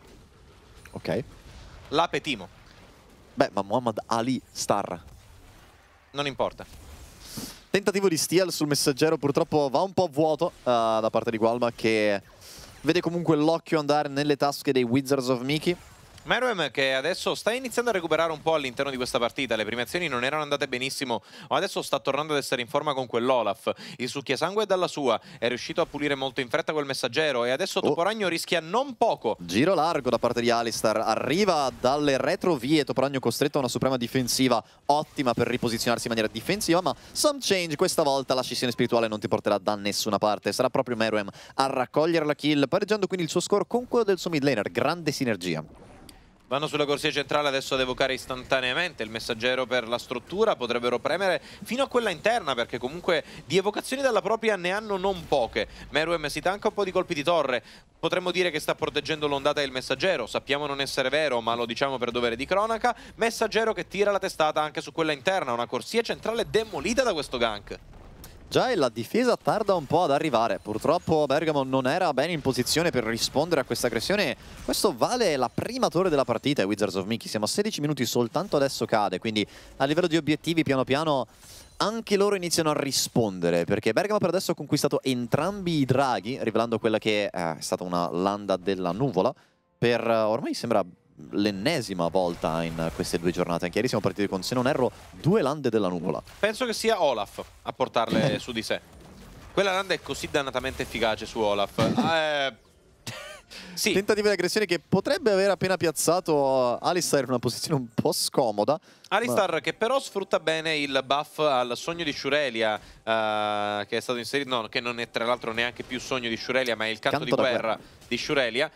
Ok. L'ape Timo. Beh, ma Muhammad Ali Star. Non importa. Tentativo di steal sul messaggero, purtroppo va un po' vuoto da parte di Gualma, che vede comunque l'occhio andare nelle tasche dei Wizards of Mickey. Meruem che adesso sta iniziando a recuperare un po' all'interno di questa partita, le prime azioni non erano andate benissimo, ma adesso sta tornando ad essere in forma con quell'Olaf. Il succhiasangue è dalla sua, è riuscito a pulire molto in fretta quel messaggero e adesso Toporagno rischia non poco. Giro largo da parte di Alistar, arriva dalle retrovie, Toporagno costretto a una suprema difensiva ottima per riposizionarsi in maniera difensiva, ma some change, questa volta la scissione spirituale non ti porterà da nessuna parte, sarà proprio Meruem a raccogliere la kill, pareggiando quindi il suo score con quello del suo mid laner, grande sinergia. Vanno sulla corsia centrale adesso ad evocare istantaneamente il messaggero per la struttura, potrebbero premere fino a quella interna perché comunque di evocazioni dalla propria ne hanno non poche. Meruem si tanca un po' di colpi di torre, potremmo dire che sta proteggendo l'ondata del messaggero, sappiamo non essere vero ma lo diciamo per dovere di cronaca, messaggero che tira la testata anche su quella interna, una corsia centrale demolita da questo gank. Già, e la difesa tarda un po' ad arrivare. Purtroppo Bergamo non era bene in posizione per rispondere a questa aggressione. Questo vale la prima torre della partita ai Wizards of Mickey. Siamo a 16 minuti, soltanto adesso cade. Quindi a livello di obiettivi, piano piano, anche loro iniziano a rispondere. Perché Bergamo per adesso ha conquistato entrambi i draghi, rivelando quella che è stata una landa della nuvola. Per ormai sembra l'ennesima volta in queste 2 giornate. Anche ieri siamo partiti con, se non erro, 2 lande della nuvola. Penso che sia Olaf a portarle su di sé. Quella landa è così dannatamente efficace su Olaf. Sì. Tentativo di aggressione che potrebbe aver appena piazzato Alistar in una posizione un po' scomoda. Alistar che però sfrutta bene il buff al sogno di Shurelia che è stato inserito, no, che non è tra l'altro neanche più sogno di Shurelia ma è il canto di guerra di Shurelia.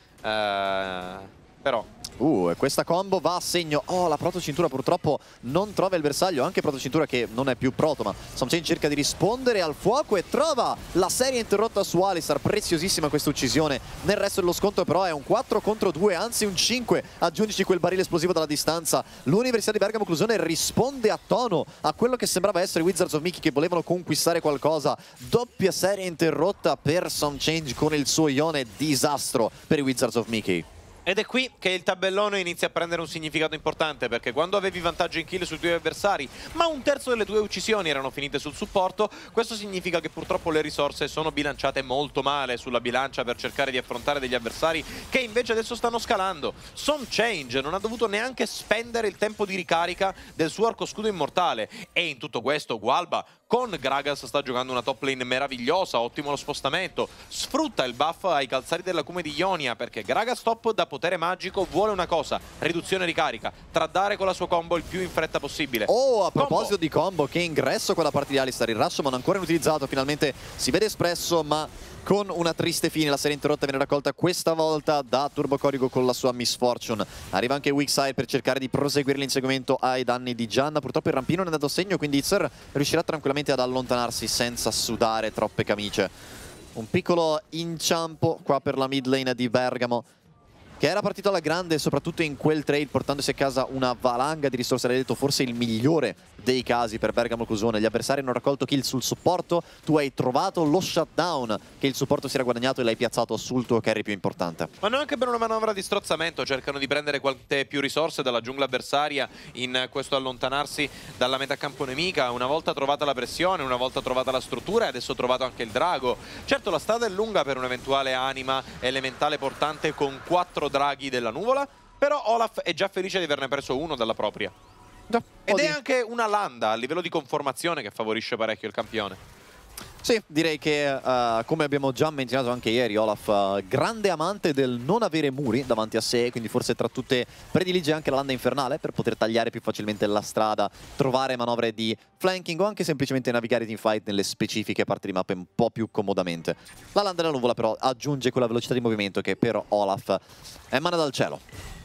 Però e questa combo va a segno. La protocintura purtroppo non trova il bersaglio. Anche protocintura che non è più proto, ma Somchain cerca di rispondere al fuoco e trova la serie interrotta su Alistar. Preziosissima questa uccisione. Nel resto dello scontro però è un 4 contro 2, anzi un 5. Aggiungici quel barile esplosivo dalla distanza. L'Università di Bergamo Clusone risponde a tono a quello che sembrava essere i Wizards of Mickey, che volevano conquistare qualcosa. Doppia serie interrotta per Somchain con il suo Ione. Disastro per i Wizards of Mickey. Ed è qui che il tabellone inizia a prendere un significato importante, perché quando avevi vantaggio in kill sui tuoi avversari, ma un terzo delle tue uccisioni erano finite sul supporto, questo significa che purtroppo le risorse sono bilanciate molto male sulla bilancia per cercare di affrontare degli avversari che invece adesso stanno scalando. Somchain non ha dovuto neanche spendere il tempo di ricarica del suo arco scudo immortale, e in tutto questo Gualba con Gragas sta giocando una top lane meravigliosa, ottimo lo spostamento, sfrutta il buff ai calzari dell'acume di Ionia, perché Gragas top da potere magico vuole una cosa: riduzione ricarica, tradare con la sua combo il più in fretta possibile. A proposito di combo, che ingresso quella parte di Alistar, il Rashomon ancora inutilizzato, finalmente si vede espresso ma con una triste fine. La serie interrotta viene raccolta questa volta da Turbo Corigo con la sua Misfortune. Arriva anche Weakside per cercare di proseguire l'inseguimento ai danni di Gianna. Purtroppo il rampino non è andato a segno, quindi Itzer riuscirà tranquillamente ad allontanarsi senza sudare troppe camicie. Un piccolo inciampo qua per la mid lane di Bergamo, che era partito alla grande soprattutto in quel trade, portandosi a casa una valanga di risorse. L'hai detto, forse il migliore dei casi per Bergamo Clusone. Gli avversari hanno raccolto kill sul supporto, tu hai trovato lo shutdown che il supporto si era guadagnato e l'hai piazzato sul tuo carry più importante. Ma non anche per una manovra di strozzamento, cercano di prendere quante più risorse dalla giungla avversaria in questo allontanarsi dalla metacampo nemica. Una volta trovata la pressione, una volta trovata la struttura e adesso trovato anche il drago. Certo, la strada è lunga per un'eventuale anima elementale portante con 4 draghi della nuvola, però Olaf è già felice di averne preso uno dalla propria. Ed è anche una landa a livello di conformazione che favorisce parecchio il campione. Sì, direi che come abbiamo già menzionato anche ieri, Olaf grande amante del non avere muri davanti a sé, quindi forse tra tutte predilige anche la landa infernale per poter tagliare più facilmente la strada, trovare manovre di flanking o anche semplicemente navigare teamfight nelle specifiche parti di mappa un po' più comodamente. La landa della nuvola però aggiunge quella velocità di movimento che per Olaf è mana dal cielo.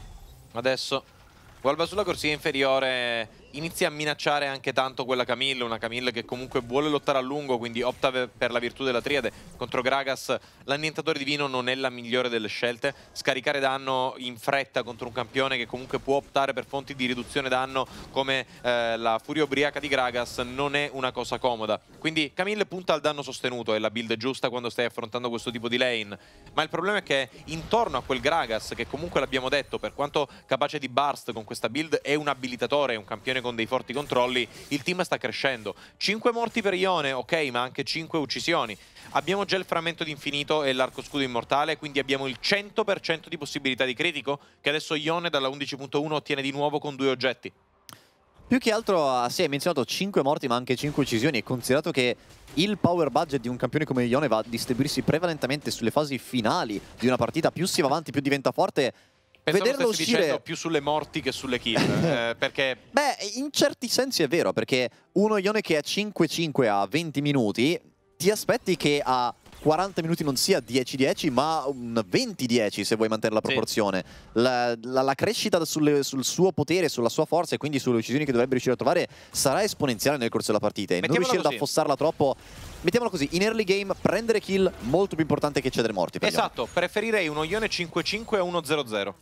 Adesso Gualba sulla corsia inferiore inizia a minacciare anche tanto quella Camille, una Camille che comunque vuole lottare a lungo, quindi opta per la virtù della triade. Contro Gragas l'annientatore divino non è la migliore delle scelte. Scaricare danno in fretta contro un campione che comunque può optare per fonti di riduzione danno come la furia ubriaca di Gragas non è una cosa comoda. Quindi Camille punta al danno sostenuto, è la build giusta quando stai affrontando questo tipo di lane. Ma il problema è che intorno a quel Gragas, che comunque l'abbiamo detto, per quanto capace di burst con questa build, è un abilitatore, è un campione situazione con dei forti controlli, il team sta crescendo. 5 morti per Ione, ok, ma anche 5 uccisioni. Abbiamo già il frammento d'infinito e l'arco scudo immortale, quindi abbiamo il 100% di possibilità di critico, che adesso Ione dalla 11.1 ottiene di nuovo con 2 oggetti. Più che altro, sì, hai menzionato 5 morti ma anche 5 uccisioni, e considerato che il power budget di un campione come Ione va a distribuirsi prevalentemente sulle fasi finali di una partita, più si va avanti più diventa forte. Pensavo Vederlo stessi uscire dicendo più sulle morti che sulle kill, perché... Beh, in certi sensi è vero, perché uno Ione che è 5-5 a 20 minuti, ti aspetti che a 40 minuti non sia 10-10, ma un 20-10 se vuoi mantenere la proporzione. Sì. La crescita sul suo potere, sulla sua forza e quindi sulle uccisioni che dovrebbe riuscire a trovare sarà esponenziale nel corso della partita. E non riuscire ad affossarla troppo, mettiamola così, in early game prendere kill molto più importante che cedere morti. Esatto, preferirei uno Ione 5-5 a 1-0-0.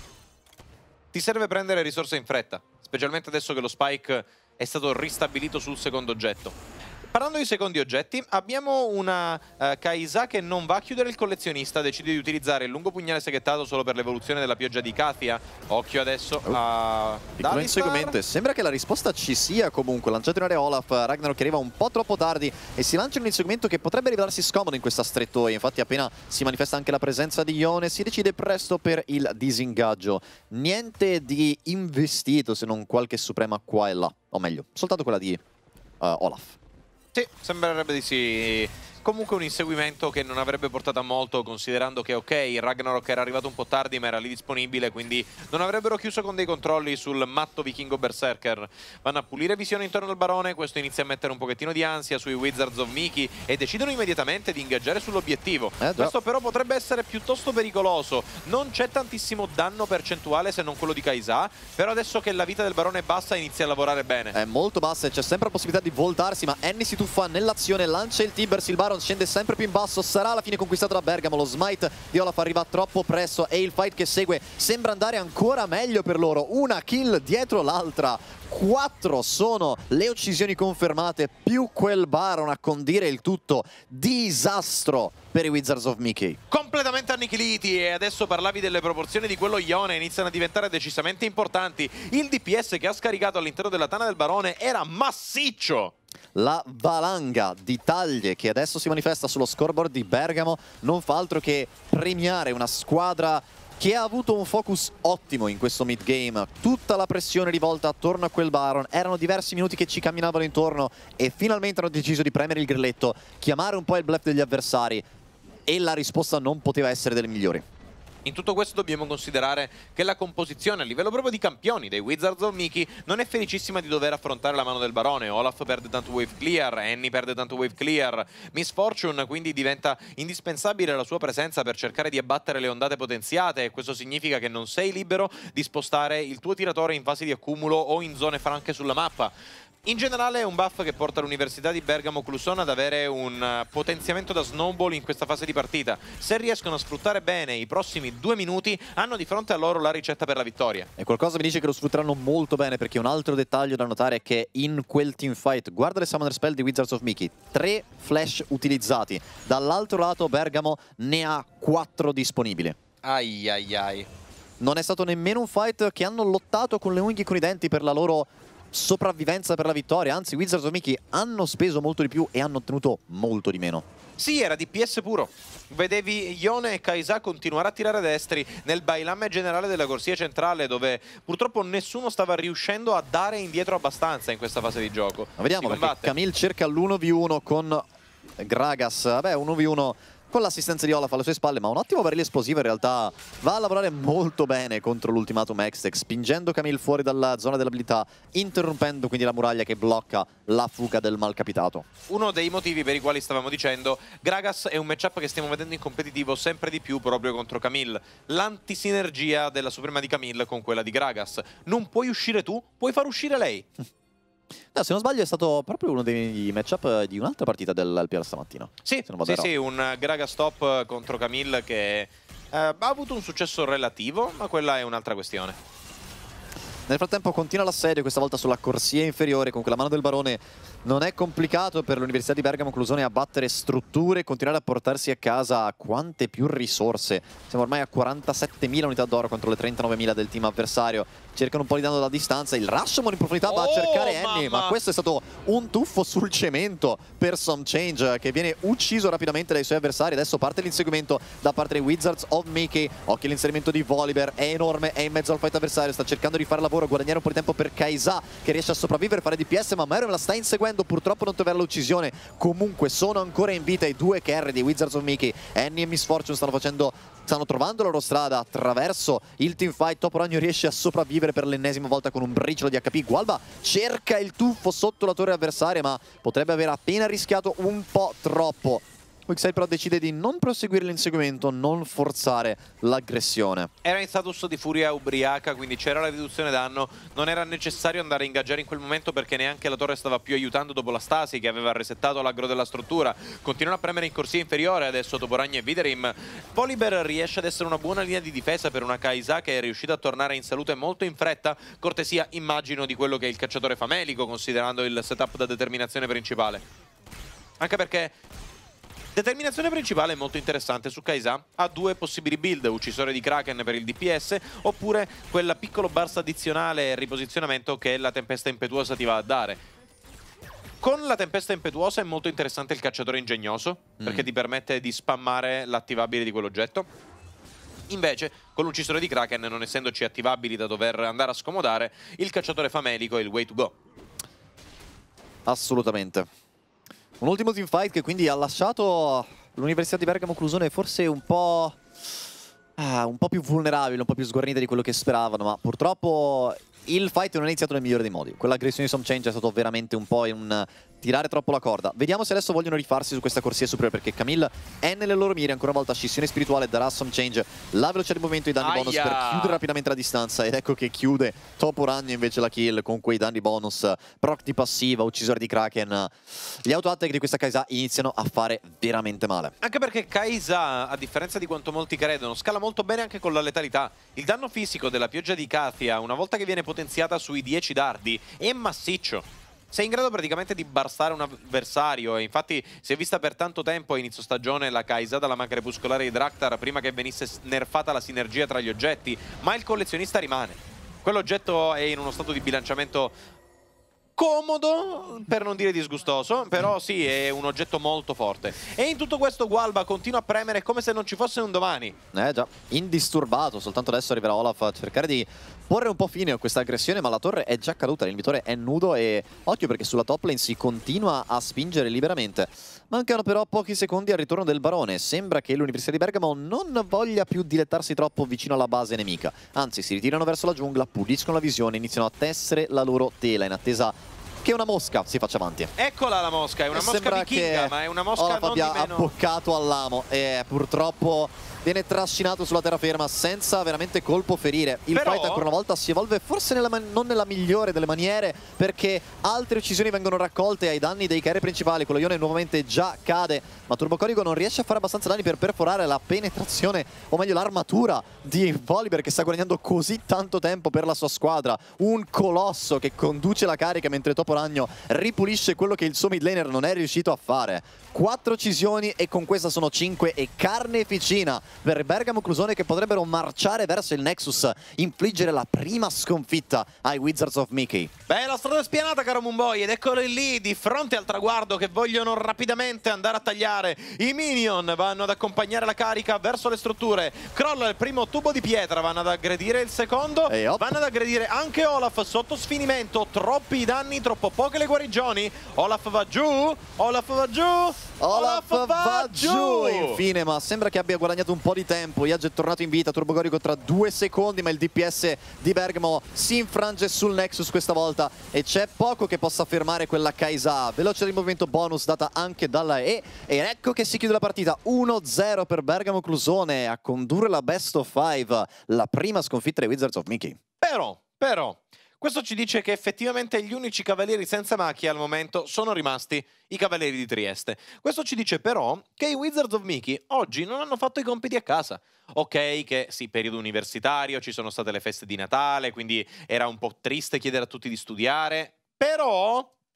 Ti serve prendere risorse in fretta, specialmente adesso che lo spike è stato ristabilito sul secondo oggetto. Parlando di secondi oggetti, abbiamo una Kai'Sa che non va a chiudere il collezionista, decide di utilizzare il lungo pugnale seghettato solo per l'evoluzione della pioggia di Kathia. Occhio adesso a piccolo inseguimento, e sembra che la risposta ci sia comunque. Lanciato in area Olaf, Ragnarok arriva un po' troppo tardi e si lancia in un inseguimento che potrebbe rivelarsi scomodo in questa strettoia. Infatti appena si manifesta anche la presenza di Ione, si decide presto per il disingaggio. Niente di investito se non qualche suprema qua e là, o meglio, soltanto quella di Olaf. Sì, sembrerebbe di sì. Comunque un inseguimento che non avrebbe portato a molto, considerando che ok, il Ragnarok era arrivato un po' tardi ma era lì disponibile, quindi non avrebbero chiuso con dei controlli sul matto vichingo berserker. Vanno a pulire visione intorno al barone, questo inizia a mettere un pochettino di ansia sui Wizards of Mickey e decidono immediatamente di ingaggiare sull'obiettivo. Questo però potrebbe essere piuttosto pericoloso, non c'è tantissimo danno percentuale se non quello di Kai'Sa, però adesso che la vita del barone è bassa inizia a lavorare bene. È molto bassa e c'è sempre la possibilità di voltarsi, ma Annie si tuffa nell'azione, lancia il Tibbers, il Baron scende sempre più in basso, sarà alla fine conquistato da Bergamo. Lo smite di Olaf arriva troppo presto e il fight che segue sembra andare ancora meglio per loro. Una kill dietro l'altra, 4 sono le uccisioni confermate, più quel Baron a condire il tutto. Disastro per i Wizards of Mickey. Completamente annichiliti, e adesso parlavi delle proporzioni di quello Ione, iniziano a diventare decisamente importanti. Il DPS che ha scaricato all'interno della tana del barone era massiccio. La valanga di taglie che adesso si manifesta sullo scoreboard di Bergamo non fa altro che premiare una squadra che ha avuto un focus ottimo in questo mid game. Tutta la pressione rivolta attorno a quel Baron, erano diversi minuti che ci camminavano intorno e finalmente hanno deciso di premere il grilletto, chiamare un po' il bluff degli avversari, e la risposta non poteva essere delle migliori. In tutto questo dobbiamo considerare che la composizione a livello proprio di campioni dei Wizards of Mickey non è felicissima di dover affrontare la mano del barone. Olaf perde tanto wave clear, Annie perde tanto wave clear, Miss Fortune quindi diventa indispensabile la sua presenza per cercare di abbattere le ondate potenziate, e questo significa che non sei libero di spostare il tuo tiratore in fasi di accumulo o in zone franche sulla mappa. In generale è un buff che porta l'Università di Bergamo Clusone ad avere un potenziamento da snowball in questa fase di partita. Se riescono a sfruttare bene i prossimi 2 minuti, hanno di fronte a loro la ricetta per la vittoria. E qualcosa mi dice che lo sfrutteranno molto bene, perché un altro dettaglio da notare è che in quel teamfight, guarda le Summoner Spell di Wizards of Mickey, 3 flash utilizzati. Dall'altro lato Bergamo ne ha 4 disponibili. Ai ai ai. Non è stato nemmeno un fight che hanno lottato con le unghie e con i denti per la loro sopravvivenza, per la vittoria. Anzi, Wizards of Mickey hanno speso molto di più e hanno ottenuto molto di meno. Sì, era DPS puro. Vedevi Ione e Kai'Sa continuare a tirare destri nel bailame generale della corsia centrale, dove purtroppo nessuno stava riuscendo a dare indietro abbastanza in questa fase di gioco. Ma vediamo, perché Camille cerca l'1v1 con Gragas. Vabbè, 1v1 con l'assistenza di Olaf alle sue spalle, ma un ottimo barrile esplosivo in realtà va a lavorare molto bene contro l'ultimatum Hextech, spingendo Camille fuori dalla zona dell'abilità, interrompendo quindi la muraglia che blocca la fuga del malcapitato. Uno dei motivi per i quali stavamo dicendo, Gragas è un matchup che stiamo vedendo in competitivo sempre di più proprio contro Camille. L'antisinergia della Suprema di Camille con quella di Gragas. Non puoi uscire tu, puoi far uscire lei. No, se non sbaglio è stato proprio uno dei matchup di un'altra partita dell'LPL stamattina. Sì, sì, un Gragas top contro Camille che ha avuto un successo relativo, ma quella è un'altra questione. Nel frattempo continua l'assedio, questa volta sulla corsia inferiore, con quella mano del barone Non è complicato per l'Università di Bergamo Clusone abbattere strutture e continuare a portarsi a casa quante più risorse. Siamo ormai a 47.000 unità d'oro contro le 39.000 del team avversario. Cercano un po' di danno da distanza. Il Rashomon in profondità va a cercare Annie, ma questo è stato un tuffo sul cemento per Somechange, che viene ucciso rapidamente dai suoi avversari. Adesso parte l'inseguimento da parte dei Wizards of Mickey. Occhio all'inserimento di Volibear, è enorme, è in mezzo al fight avversario, sta cercando di fare lavoro, guadagnare un po' di tempo per Kai'Sa, che riesce a sopravvivere, fare DPS, ma Meruem la sta inseguendo, purtroppo non trovare l'uccisione. Comunque sono ancora in vita i due carry di Wizards of Mickey. Annie e Miss Fortune stanno trovando la loro strada attraverso il teamfight. Topo Ragno riesce a sopravvivere per l'ennesima volta con un briciolo di HP. Gualba cerca il tuffo sotto la torre avversaria, ma potrebbe aver appena rischiato un po' troppo. Quickside però decide di non proseguire l'inseguimento, non forzare l'aggressione. Era in status di furia ubriaca, quindi c'era la riduzione danno, non era necessario andare a ingaggiare in quel momento perché neanche la torre stava più aiutando dopo la stasi che aveva resettato l'aggro della struttura. Continuano a premere in corsia inferiore adesso Topo Ragno e Witherim. Volibear riesce ad essere una buona linea di difesa per una Kai'Sa che è riuscita a tornare in salute molto in fretta, cortesia immagino di quello che è il cacciatore famelico considerando il setup da determinazione principale. Anche perché determinazione principale è molto interessante su Kai'Sa, ha due possibili build, uccisore di Kraken per il DPS oppure quel piccolo burst addizionale e riposizionamento che la tempesta impetuosa ti va a dare. Con la tempesta impetuosa è molto interessante il cacciatore ingegnoso perché ti permette di spammare l'attivabile di quell'oggetto. Invece, con l'uccisore di Kraken, non essendoci attivabili da dover andare a scomodare, il cacciatore famelico è il way to go. Assolutamente. Un ultimo teamfight che quindi ha lasciato l'Università di Bergamo Clusone forse un po' più vulnerabile, un po' più sguarnita di quello che speravano, ma purtroppo il fight non è iniziato nel migliore dei modi. Quell'aggressione di Somechange è stato veramente un po' un tirare troppo la corda. Vediamo se adesso vogliono rifarsi su questa corsia superiore, perché Camille è nelle loro mire. Ancora una volta scissione spirituale darà a Somechange la velocità di movimento e i danni bonus per chiudere rapidamente la distanza, ed ecco che chiude Topo Ragno invece la kill con quei danni bonus, proc di passiva, uccisore di Kraken. Gli auto-attack di questa Kai'Sa iniziano a fare veramente male. Anche perché Kai'Sa, a differenza di quanto molti credono, scala molto bene anche con la letalità. Il danno fisico della pioggia di Kathia, una volta che viene potenziata sui 10 dardi, è massiccio. Sei in grado praticamente di barstare un avversario, e infatti si è vista per tanto tempo a inizio stagione la Kai'Sa dalla macchia crepuscolare di Draktar prima che venisse nerfata la sinergia tra gli oggetti, ma il collezionista rimane. Quell'oggetto è in uno stato di bilanciamento comodo, per non dire disgustoso, però sì, è un oggetto molto forte. E in tutto questo Gualba continua a premere come se non ci fosse un domani. Già, indisturbato, soltanto adesso arriverà Olaf a cercare di porre un po' fine a questa aggressione, ma la torre è già caduta, l'invitore è nudo e occhio perché sulla top lane si continua a spingere liberamente. Mancano però pochi secondi al ritorno del barone. Sembra che l'Università di Bergamo non voglia più dilettarsi troppo vicino alla base nemica, anzi si ritirano verso la giungla, puliscono la visione, iniziano a tessere la loro tela in attesa che una mosca si faccia avanti. Eccola la mosca, è una mosca vichinga, ma è una mosca Olaf non di abbia meno abboccato all'amo e purtroppo viene trascinato sulla terraferma senza veramente colpo ferire. Il fight ancora una volta si evolve forse non nella migliore delle maniere, perché altre uccisioni vengono raccolte ai danni dei carri principali. Quello Ione nuovamente già cade, ma Turbocorico non riesce a fare abbastanza danni per perforare la penetrazione, o meglio l'armatura di Volibear, che sta guadagnando così tanto tempo per la sua squadra. Un colosso che conduce la carica mentre Topo Ragno ripulisce quello che il suo mid laner non è riuscito a fare. 4 uccisioni e con questa sono 5 e carneficina per Bergamo Clusone, che potrebbero marciare verso il Nexus, infliggere la prima sconfitta ai Wizards of Mickey. Beh, la strada è spianata, caro Moonboy, ed eccoli lì di fronte al traguardo che vogliono rapidamente andare a tagliare. I minion vanno ad accompagnare la carica verso le strutture. Crolla il primo tubo di pietra, vanno ad aggredire il secondo, vanno ad aggredire anche Olaf sotto sfinimento. Troppi danni, troppo poche le guarigioni. Olaf va giù, Olaf va giù, Olaf va giù. Infine, ma sembra che abbia guadagnato un po' di tempo. Yaggi è tornato in vita, Turbocorico tra 2 secondi, ma il DPS di Bergamo si infrange sul Nexus questa volta e c'è poco che possa fermare quella Kai'Sa. Velocità di movimento bonus data anche dalla E, ed ecco che si chiude la partita. 1-0 per Bergamo Clusone a condurre la best of 5, la prima sconfitta dei Wizards of Mickey. Però questo ci dice che effettivamente gli unici cavalieri senza macchia al momento sono rimasti i cavalieri di Trieste. Questo ci dice però che i Wizards of Mickey oggi non hanno fatto i compiti a casa. Ok, che sì, periodo universitario, ci sono state le feste di Natale, quindi era un po' triste chiedere a tutti di studiare, però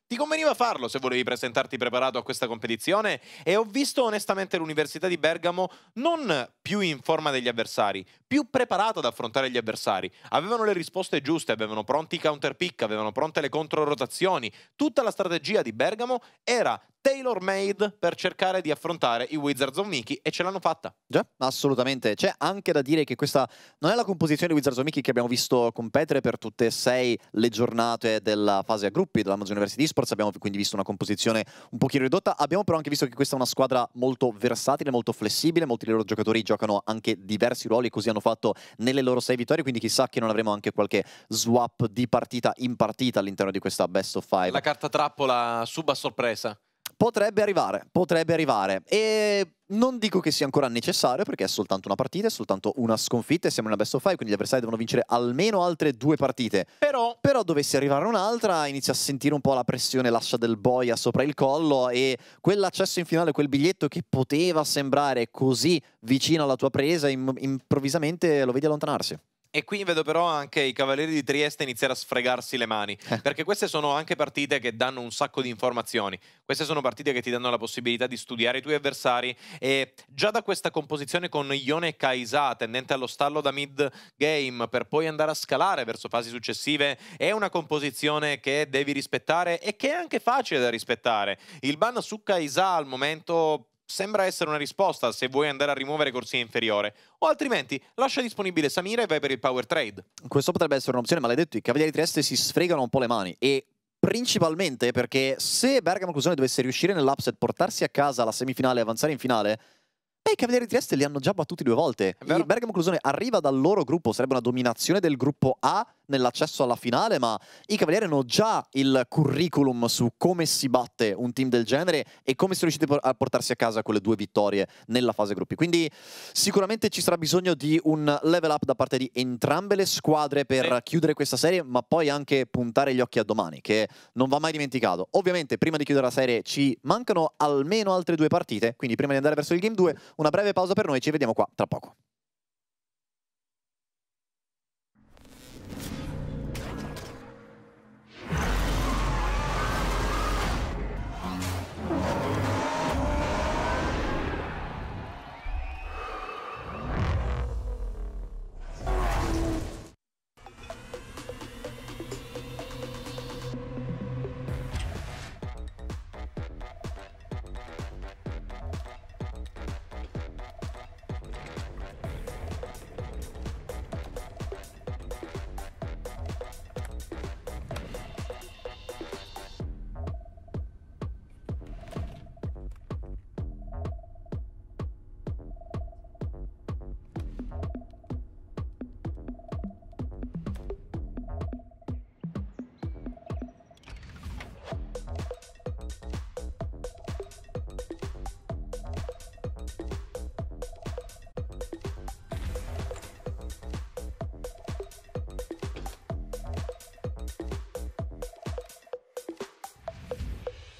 ti conveniva farlo se volevi presentarti preparato a questa competizione, e ho visto onestamente l'Università di Bergamo non più in forma degli avversari, più preparata ad affrontare gli avversari. Avevano le risposte giuste, avevano pronti i counter pick, avevano pronte le controrotazioni. Tutta la strategia di Bergamo era tailor made per cercare di affrontare i Wizards of Mickey, e ce l'hanno fatta. Già, assolutamente. C'è anche da dire che questa non è la composizione di Wizards of Mickey che abbiamo visto competere per tutte e 6 le giornate della fase a gruppi dell'Amazon University Esports. Abbiamo quindi visto una composizione un pochino ridotta. Abbiamo però anche visto che questa è una squadra molto versatile, molto flessibile. Molti dei loro giocatori giocano anche diversi ruoli, così hanno fatto nelle loro 6 vittorie, quindi chissà che non avremo anche qualche swap di partita in partita all'interno di questa best of 5. La carta trappola sub a sorpresa. Potrebbe arrivare. E non dico che sia ancora necessario, perché è soltanto una partita, è soltanto una sconfitta e siamo in una best of 5, quindi gli avversari devono vincere almeno altre 2 partite. Però dovesse arrivare un'altra, inizia a sentire un po' la pressione, l'ascia del boia sopra il collo, e quell'accesso in finale, quel biglietto che poteva sembrare così vicino alla tua presa, improvvisamente lo vedi allontanarsi. E qui vedo però anche i Cavalieri di Trieste iniziare a sfregarsi le mani, perché queste sono anche partite che danno un sacco di informazioni. Queste sono partite che ti danno la possibilità di studiare i tuoi avversari, e già da questa composizione con Ione e Kaisa tendente allo stallo da mid game per poi andare a scalare verso fasi successive, è una composizione che devi rispettare e che è anche facile da rispettare. Il ban su Kaisa al momento sembra essere una risposta se vuoi andare a rimuovere corsia inferiore, o altrimenti lascia disponibile Samira e vai per il power trade. Questo potrebbe essere un'opzione, ma l'hai detto, i Cavalieri di Trieste si sfregano un po' le mani, e principalmente perché se Bergamo Clusone dovesse riuscire nell'upset, portarsi a casa la semifinale e avanzare in finale, i Cavalieri di Trieste li hanno già battuti 2 volte. Il Bergamo Clusone arriva dal loro gruppo, sarebbe una dominazione del gruppo A nell'accesso alla finale, ma i Cavalieri hanno già il curriculum su come si batte un team del genere e come si è riusciti a portarsi a casa quelle 2 vittorie nella fase gruppi. Quindi sicuramente ci sarà bisogno di un level up da parte di entrambe le squadre per chiudere questa serie, ma poi anche puntare gli occhi a domani, che non va mai dimenticato. Ovviamente prima di chiudere la serie ci mancano almeno altre 2 partite, quindi prima di andare verso il game 2 una breve pausa per noi, ci vediamo qua tra poco.